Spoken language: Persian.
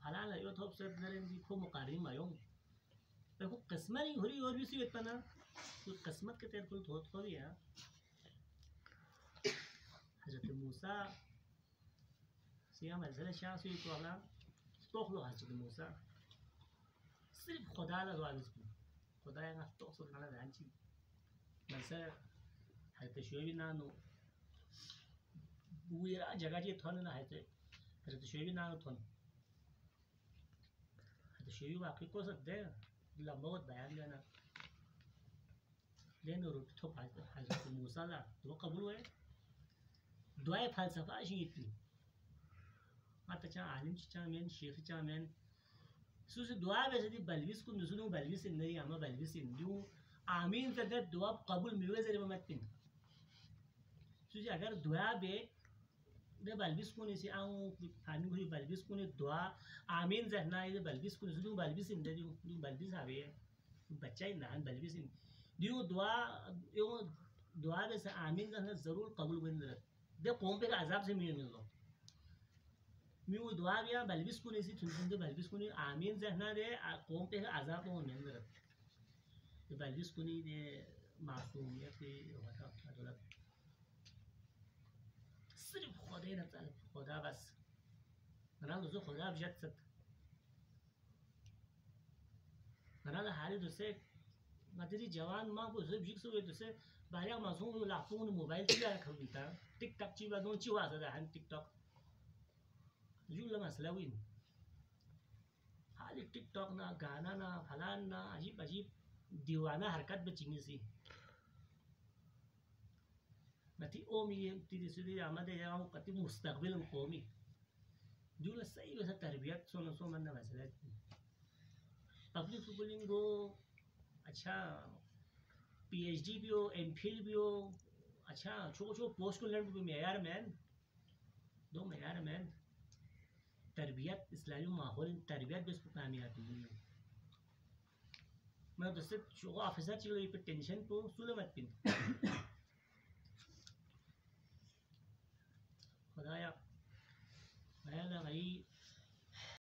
حالا یا توپ سر داریم کو مقارنی مایون به کو قسمتی هری اور بیسی بیت پنا تو قسمت که تیر کل توت خوبی ہے حضرت موسی سیام ازل شانسی تو حالا توخلو حضرت موسی صرف خدا را دوازی کن خدا یا تو اصل کلا دانچی مثلا حضرت شعیب نانو ویرا جگہ جی تھون نہ حضرت شعیب نانو تھون حضرت شعیب واقعی کو سکتے لمبا وقت بیان لینا لینا رو تو حضرت موسی لا دو قبول ہوئے دعای فلسفه شیعتی ما تا چان عالم چان من شیخ چان من سوز دعا بزدی بلویس کن نزولو بلویس اندری اما بلویس اندیو آمین تدر دعا قبول میوه زری بمت پین سوزی اگر دعا به ده بلویس کنی سی آن فهمی کنی بلویس کنی دعا آمین زهنایی ده بلویس کنی نزولو بلویس اندریو دیو بلویس هاویه بچه نهان بلویس اند دیو دعا بس آمین زهنه ضرور قبول بندرد ده قوم به عذاب سے میون لو میو دعا بیا بلویس کنی سی تون ده بلویس کنی آمین زهنه ده قوم به عذاب مون میندرد ده بلویس کنی ده معصومیت وقت دولت صرف خدای نتعلم خدا بس من روزو خدا بجد ست من حالی دوسته مدری جوان ما کو زب جیک سو دوسته بایا معصوم لاپون موبایل چیزا کھولیتا ٹک ٹاک چی بدون چی واسه ده هم ٹک ٹاک جولا مسئله وین حالی ٹک ٹاک نا گانا نا فلان نا عجیب عجیب دیوانه حرکت بچینی سی متی اومی تیری سودی آمده یا اون قطعی مستقبل قومی جولا صحیح واسه تربیت سونو سو من مسئله پبلک سکولینگ گو اچھا پی ایچ ڈی بھی ہو ایم فل بھی ہو اچھا چھوٹو چھوٹو پوسٹ کو لڑ بھی معیار مین دو معیار مین تربیت اسلامی ماحول تربیت بس کو کامیابی ہوئی میں دوسرے شغل آفیسر چلو یہ پہ ٹینشن کو سولے مت پین خدایا میں نہ بھائی